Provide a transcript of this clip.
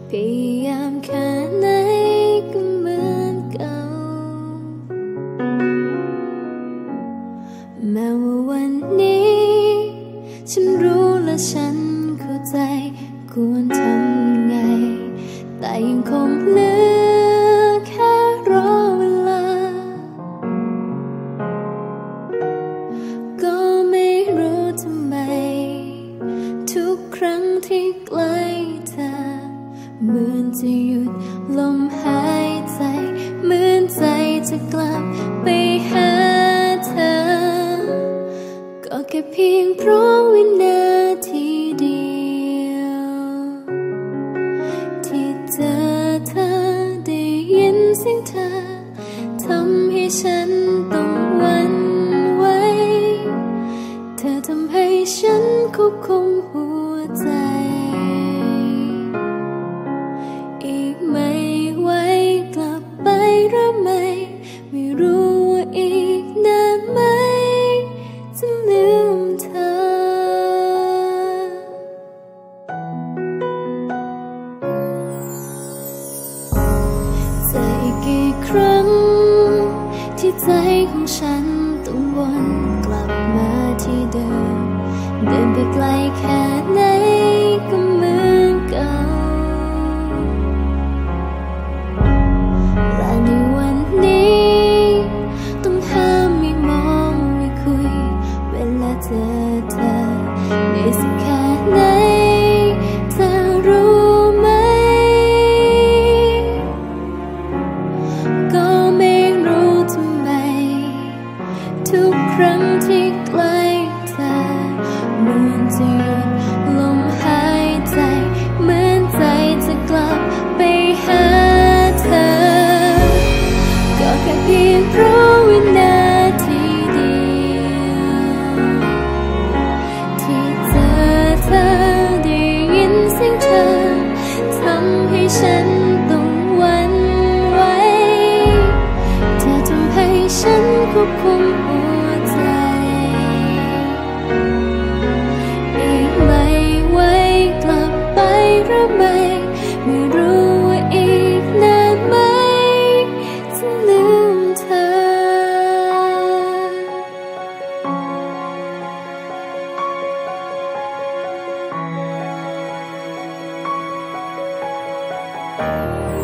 พยายามแค่ไหนก็เหมือนเก่าแม้ว่าวันนี้ฉันรู้และฉันเข้าใจควรทำไงแต่ยังคงเหลือแค่รอเวลาก็ไม่รู้ทำไมทุกครั้งที่ใกล้เธอเหมือนจะหยุดลมหายใจเหมือนใจจะกลับไปหาเธอก็แค่เพียงเพราะวินาทีเดียวที่เจอเธอได้ยินเสียงเธอทำให้ฉันต้องหวั่นไหวเธอทำให้ฉันควบคุมหัวใจอีกไม่ไหวกลับไปหรือไม่รู้ว่าอีกนานไหมจะลืมเธอจะอีกกี่ครั้งที่ใจของฉันต้องวนกลับมาที่เดิมเดินไปไกลแค่ไหนก็เหมือนเก่าและในวันนี้ต้องห้ามไม่มองไม่คุยเวลาเจอเธอในสักแค่ไหนเธอรู้ไหมก็ไม่รู้ทำไมทุกครั้งที่ใกล้เธอเหมือนจะหยุดลมหายใจเหมือนใจจะกลับไปหาเธอก็แค่เพียงเพราะวินาทีเดียวที่เจอเธอได้ยินเสียงเธอทำให้ฉันต้องหวั่นไหวเธอทำให้ฉันควบคุมหัวใจอีกไม่ไหวกลับไปหรือไม่รู้ว่าอีกนานไหมจะลืมเธอ